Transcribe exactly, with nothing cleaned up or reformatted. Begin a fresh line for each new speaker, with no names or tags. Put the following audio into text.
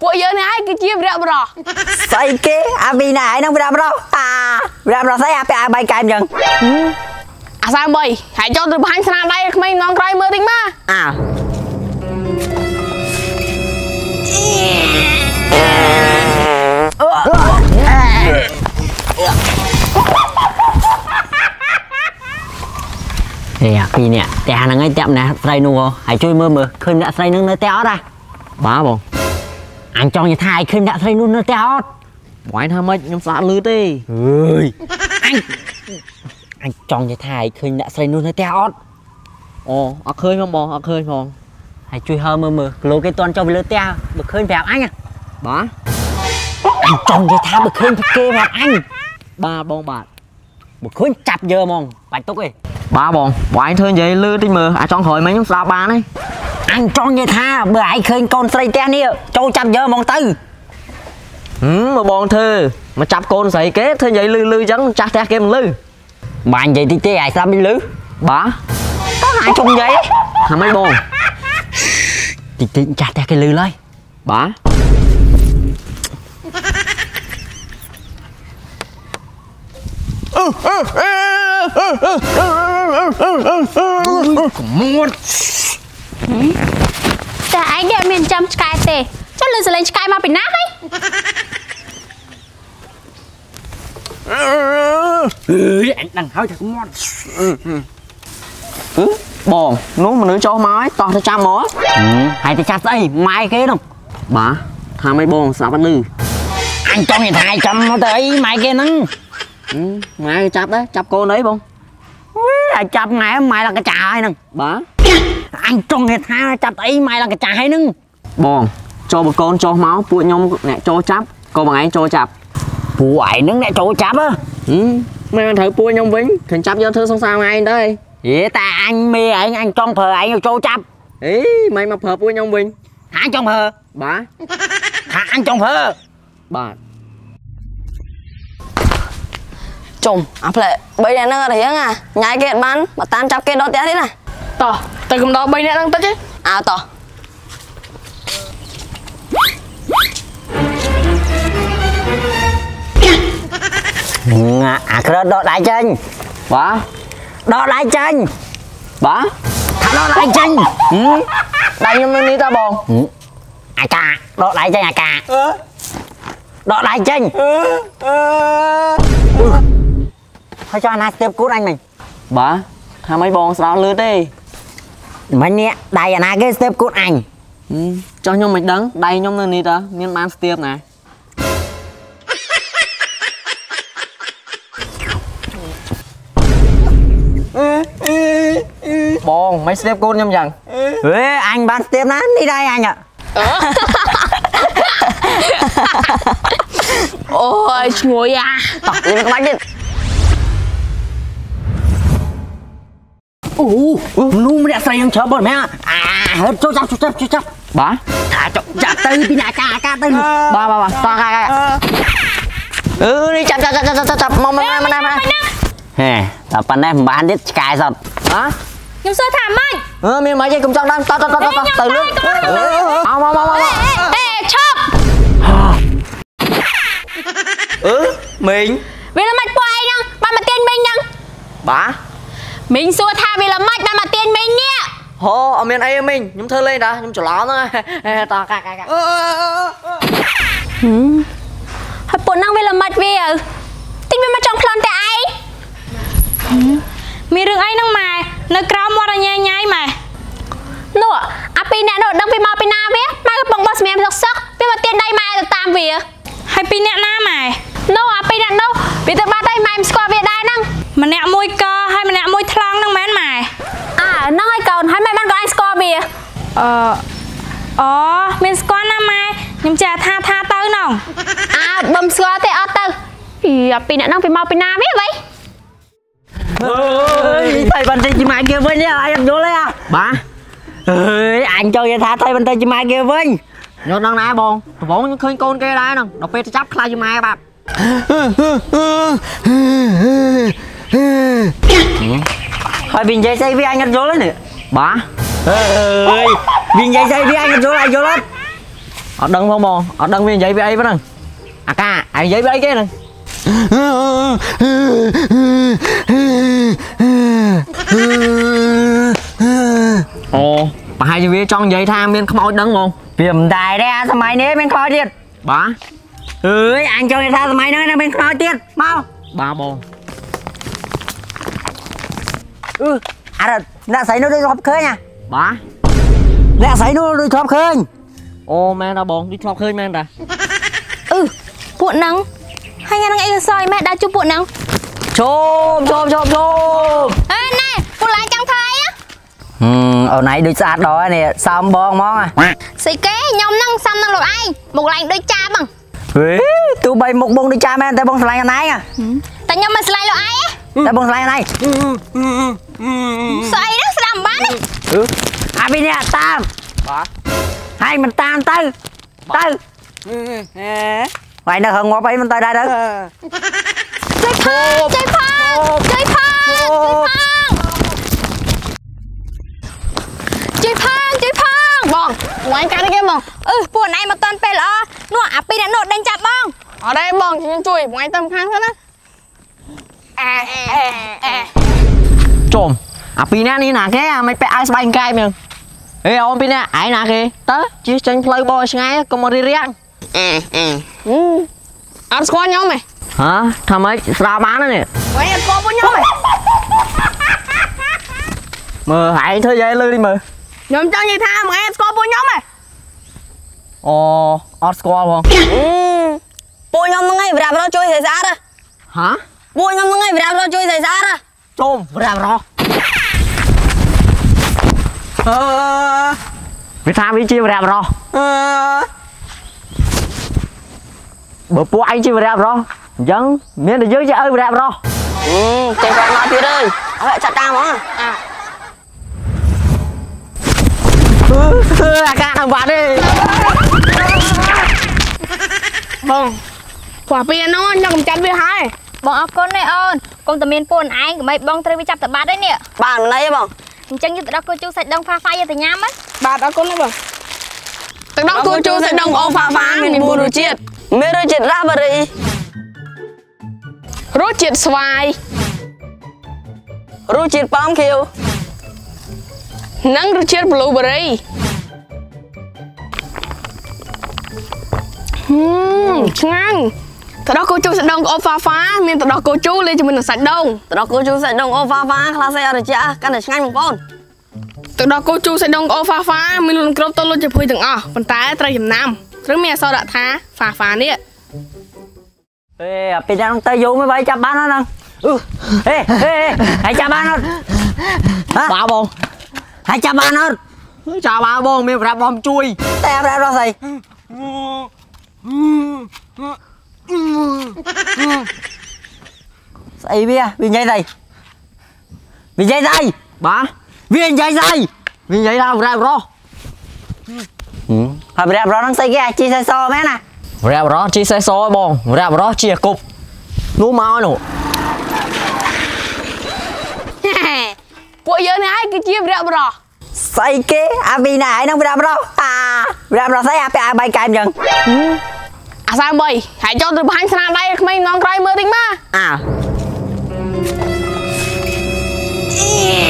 ពួកយើងនេះហើយគឺជាវិរៈបរោះ
ស្អីគេអាពីណាឯងនឹងវិរៈបរោះអាវិរៈបរោះស្អីអាពាក់អាបាយកែមចឹង
អាសាបីហើយចូលទៅបង្ហាញស្នាដៃក្មេងនងក្រោយមើលតិចមក
អើហេអាពីនេះតែហ្នឹងឯងតាប់ណាស្រីនោះហើយជួយមើលមើលឃើញអ្នកស្រីនឹងនៅតែអត់ហ៎
បាទបង
អញចង់និយាយថាឲ្យឃើញអ្នកស្រីនោះនៅតែអត់
បងថាម៉េចខ្ញុំស្ដាប់លឺទេ
អើយអញអញចង់និយាយថាឲ្យឃើញអ្នកស្រីនោះនៅតែអត់
អូអត់ឃើញផងបងអត់ឃើញផង
ហើយជួយហើមើលមើលគីឡូគេតន់ចុះពីលើផ្ទះបើឃើញប្រាប់អញ
បាទ
អញចង់និយាយថាបើឃើញគេប្រាប់អញ
បាទបងបាទ
បើឃើញចាប់យើហ្មងបាច់ទុកទេ
បាទបងបងធ្វើនិយាយលឺតិចមើលអាចង់ក្រោយមិញខ្ញុំស្ដាប់បានទេ
អញចង់និយាយថាបើឯងឃើញកូនស្រីផ្ទះនេះចូលចាប់យើហ្មងទៅ
ហឹមមកបងធ្វើមកចាប់កូនស្រីគេធ្វើនិយាយលឺលឺអញ្ចឹងចាស់ផ្ទះគេមិនលឺ
បាននិយាយតិចទេឯងស្ដាប់មិនលឺ
បាទ
តោះអញចង់និយាយ
ថាម៉េចបង
តិចតិចចាស់ផ្ទះគេលឺឡើយ
បាទ
កមុត
តែឯងគេអត់មានចាំឆ្កែទេចុះលឺសលេងឆ្កែមកពីណាហី
អើយអញដឹងហើយថាកមុត
បងនោះមនុស្សចុះមកហើយតោះទៅចាំមក
ហើយទៅចាប់ស្អីម៉ែគេនោះ
បាទថាម៉េចបងស្ដាប់អត់លឺ
អញចង់និយាយថាចាំមកទៅអីម៉ែគេហ្នឹង
ម៉ែចាប់ដែរចាប់កូនអីបង
អាចចាប់ម៉ែម៉ែឡើងកាចាហើយហ្នឹង
បាទ
អញចង់និយាយថាចាប់អីម៉ែឡើងកាចាហើយហ្នឹង
បងចូលបកូនចុះមកពួកខ្ញុំអ្នកចូលចាប់ក៏បងឯងចូលចាប់
ពួកឯងហ្នឹងអ្នកចូលចាប់ហ៎
មិនត្រូវពួកខ្ញុំវិញឃើញចាប់យកធ្វើសង្សារមកឯងដែរ
ហេតែអញមេឯងអញចង់ប្រើឯងចូលចាប់
អីមិនមកប្រើពួកខ្ញុំវិញ
អញចង់ប្រើ
បាទ
ថាអញចង់ប្រើ
បាទ
ចុំអាផ្លែបីអ្នកហ្នឹងអត់រៀងអាញ៉ាយគេអត់បានមកតាមចាប់គេដល់ផ្ទះនេះណាតោះទៅកំដរបីអ្នកហ្នឹងតិចទេអើតោះ
អាក្រដកដៃចេញ
បាទ
ដកដៃចេញ
បាទ
ថាដកដៃចេញ
ដៃខ្ញុំនៅនេះតើបង
អាកាដកដៃចេញអាកាដកដៃចេញហើយចង់ណាស្ទាបគូតអញមិញ
បាទថាម៉េចបងស្ដាប់លឺទេ
មិញនេះដៃអាណាគេស្ទាបគូតអញ
ចុះខ្ញុំមិនដឹងដៃខ្ញុំនៅនេះតើមានបានស្ទាបណាបងមិនស្ទាបគូតខ្ញុំយ៉ាង
ហេអញបានស្ទាបណានេះដៃអញ
អូយឈ្ងុយអា
តោះលេងក្បាច់ទៀតអូនោះម្នាក់ស្រីនឹងច្រើនបងមែនអាហឺចូលចាប់ចូលចាប់ចូលចាប់
បាទ
ថាចុកចាប់ទៅពីអាកាអាកាទៅ
បាទបាទបាទតោះកាកា
អឺនេះចាប់ចាប់ចាប់ចាប់ចាប់មកមកមកមកហេតែប៉ុណ្ណេះមិនបានទៀតឆ្កែសត
ហ៎
ខ្ញុំសួរថាម៉េច
អឺមានម៉េចទេកុំចង់ដល់តតតតទៅលឿនអោមកមកមក
អេឈប់
អឺមីង
វាល្មិចពួកឯងហ្នឹងបានមកទាញមីងហ្នឹង
បាទ
មីងសួរថាវាល្មិចបានមកទាញមីងនេះ
ហូអត់មានអីទេមីងខ្ញុំធ្វើលេងតាខ្ញុំច្រឡំហ្នឹងតកាកាកា
ហើយពួកហ្នឹងវាល្មិចវាតិចវាមកចង់ប្លន់តែឯងមានរឿងអីហ្នឹងម៉ែនៅក្រៅមាត់អញញ៉ៃម៉ែនោះអាពីអ្នកនោះដឹងពីមកពីណាវាម៉ែកំពុងបោះសម្រាប់សឹកសឹកវាមកទាញដៃម៉ែទៅតាមវាហើយពីអ្នកណាម៉ែនោះអាពីអ្នកនោះវាទៅបាត់ហើយម៉ែមិនស្គាល់វាដែរហ្នឹងម្នាក់មួយកហើយម្នាក់មួយថ្លង់ហ្នឹងមែនម៉ែអើហ្នឹងហើយកូនហើយម៉ែបានកូនឯងស្គាល់វាអឺអូមានស្គាល់ណាម៉ែខ្ញុំចាថាថាទៅហ្នឹងអើបំស្គាល់ទេអត់ទៅអាពីអ្នកហ្នឹងវាមកពីណាវាវ៉ៃ
អើយថៃបន្តិចជាម៉ែគេវិញនេះអញអត់យល់ទេ
បាទ
អើយអញចង់និយាយថាថៃបន្តិចជាម៉ែគេវិញ
ខ្ញុំដឹងណាបងដំបងខ្ញុំឃើញកូនគេដែរហ្នឹងដល់ពេលទៅចាប់ខ្លាចជាម៉ែបាទ
ហើយវានិយាយស្អីវាអញអត់យល់ទេនេះ
បាទ
អើយវានិយាយស្អីវាអញអត់យល់អញយល់អត់
ở đằng phong bò ở đằng viên giấy với ấy với nè à ca ai giấy với ấy cái này ồ bà hai với trong giấy tham miên không ai đằng không
viêm đài ra sao mày nế bên coi tiệt
bà
ơi anh cho người ta sao mày nữa bên coi tiệt mau
ba bò
ừ à rồi đã thấy nó đi thọp khơi nha
bà
đã thấy nó đi thọp khơi
ô men ra bò đi thọp khơi men ra
ừ buồn nắng hai ngàn ngay soi mẹ đã chụp buồn nắng
chôm chôm chôm chôm
ê nè buồn lại chẳng thấy á
ừ ở này đôi sạt đó nè xong bong món à
xì kế nhóm năng xăm năng lột ai một lạnh đôi cha bằng
ê tụi bay một bông đôi cha men tay bông slide cái này à
tại nhóm mà slide lột ai á
tay bông slide cái này
sợi đó sẽ làm bán đi
ừ à bên nè tam hai mình tam tư tư vậy nó hơn ngó bay mình tới đây đó
chơi phong chơi phong chơi phong chơi phong chơi phong bong ngoài cái đấy bong ừ buồn này mà toàn pe lọ nó à pi đã nốt đánh chặt bong ở đây bong chỉ chui ngoài tầm kháng thôi á à à à
chôm à pina ní nè cái mày pe ai banh cay mày ê ông pina ai nè kì tớ chỉ tranh play boy ngay có một đi riêng
ừ ăn squat nhau mày
hả thằng ấy sao bán đó nè
mày ăn squat với nhau mày
mờ hãy thôi dây lư đi mờ
nhóm cho như tha mày ăn squat với nhau mày
ồ hot squat không
ừ bôi nhóm nó ngay vào đó chui xảy ra đó
hả
bôi nhóm nó ngay vào đó chui xảy ra đó
chôm ra rồi ờ vì sao đi chia vào rồi ờ bữa bố anh chia vào rồi dân miễn là dưới cho ơi vào rồi
ừ chạy vào nói phía đây ở lại chặt cam á à
à ca thằng bạn đi
vâng quả pin nó nhắc cầm chặt với hai bọn con này ơn con tầm miền buồn anh của mấy bông tây bị chặt tập bát đấy nè
bạn này bông
chẳng như tụi đó cô chú sạch đông pha pha như tụi nhám ấy
bà đã có nó bông
tụi đó cô chú sạch đông ô pha pha mình buồn rồi triệt
mê rồi triệt ra bà đi
rút triệt xoài
rồi triệt bom kêu
nắng rút triệt blueberry hmm ngang tụi đó cô chú sạch đông ô pha pha nên tụi đó cô chú lên cho mình là sạch đông
tụi đó cô chú sẽ đông ô pha pha khá xe rồi chả căn này ngay một con
tụi đó cô chú sạch đông ô pha pha mình luôn crop tôi luôn chụp hơi từng ở phần tái trai dầm nam rất mẹ sao đã thá phà phà nè
ê bên đang tay vô mới bay chắp bán nó nè ừ ê ê hãy chắp bán nó hả
ba bông
hãy chắp bán nó
chào ba bông miếng ra bom chui
tao ra đó gì Say bia, viên giấy gì? Viên giấy gì?
ba
Viên giấy gì?
viên giấy ra ra rồi
Hợp ra rồi nó xây cái chi xe so mấy nè
ra rồi chi xe số bông ra rồi chia cục nú máu nụ
bộ giờ này cái chia rượu rồi
xây cái à vì này nó ra rồi à ra rồi xây à bay cài dần
à sao vậy hãy cho tôi bán sang đây mình non coi mơ tính mà
à